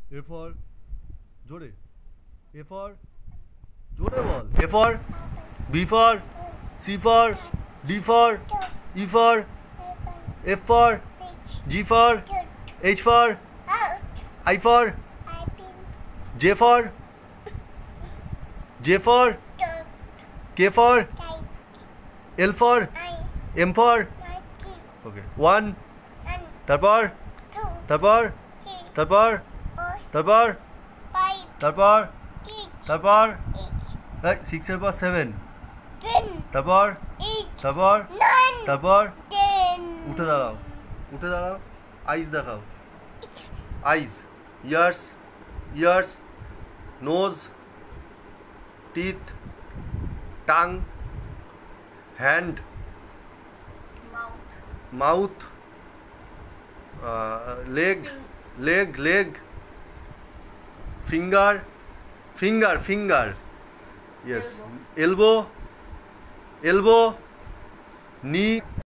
A for জোরে A for জোরে বল A for B for C for D for E for F for G for H for I for J for K for L for M for okay 1 তারপর তারপর তারপর তারপর তারপর তারপর 6 এর পর 7 তারপর তারপর তারপর উঠে দাঁড়াও আইস দেখাও eyes ears nose teeth tongue hand mouth leg finger yes elbow knee